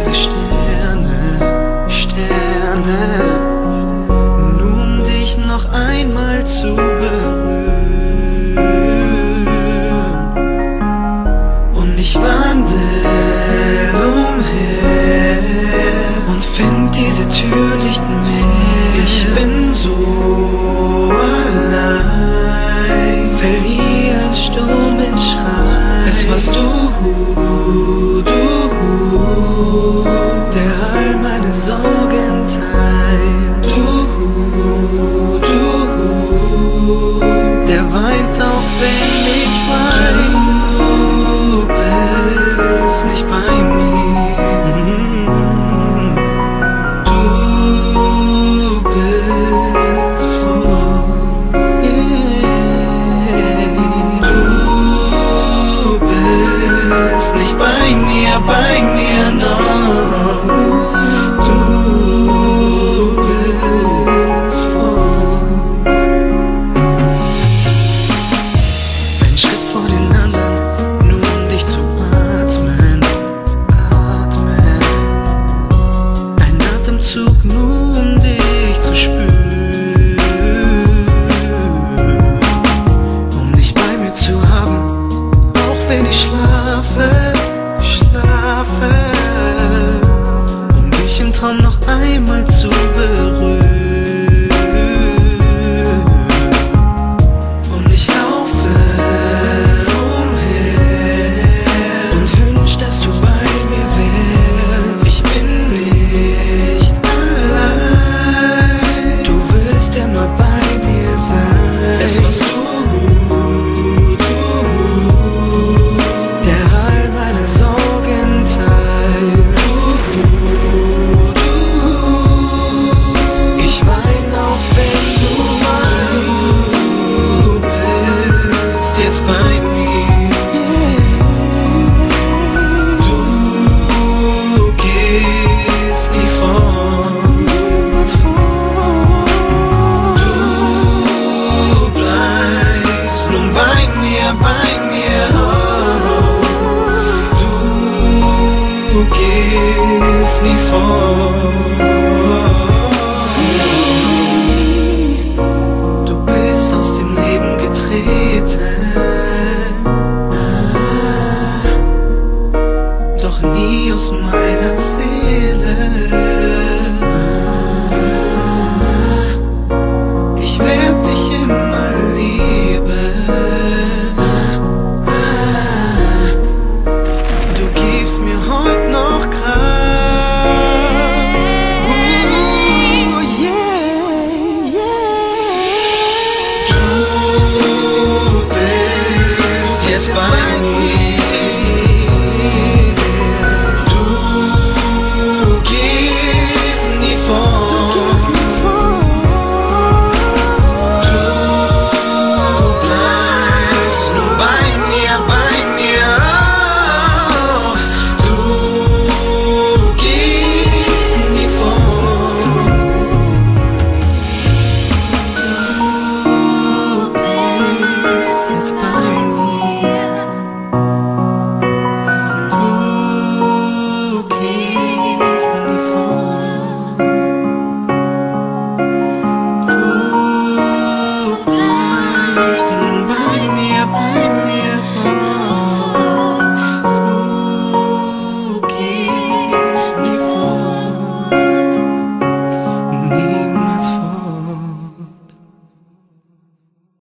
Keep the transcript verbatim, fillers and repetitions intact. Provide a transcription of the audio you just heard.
diese Sterne, Sterne, nur um dich noch einmal zu berühren. Und ich wandel umher und find diese Tür nicht mehr. Ich bin so allein, verliere einen Sturm in Schrei. Es warst du, du, der all meine Sorgen teilt. Du, du, der weint auch wenn ich weine. Du bist nicht bei mir. Du bist vor yeah. Du bist nicht bei mir, bei mir noch. Du bist vor. Ein Schritt vor den anderen, nur um dich zu atmen, atmen. Ein Atemzug, nur um dich zu spüren, um dich bei mir zu haben, auch wenn ich schlafe, schlafe, um dich im Traum noch einmal zu berühren. Und ich laufe umher und wünsch, dass du bei mir wärst. Ich bin nicht allein, du wirst immer bei mir sein. Es warst du, du, der all meine Sorgen teilt. Du, du, ich wein auch wenn du weinst, jetzt bei mir. Du gehst nie fort. Du bleibst nun bei mir, bei mir. Oh. Du gehst nie fort.